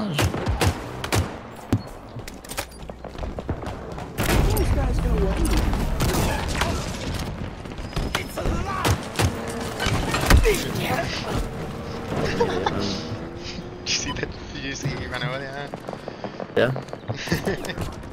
garage. This guy's gonna win. It's alive! Did you see that? Did you see he ran away? Yeah.